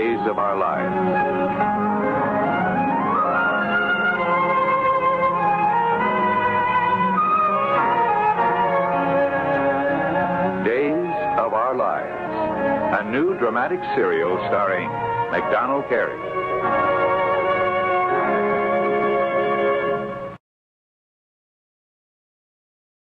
Days of Our Lives. Days of Our Lives, a new dramatic serial starring MacDonald Carey.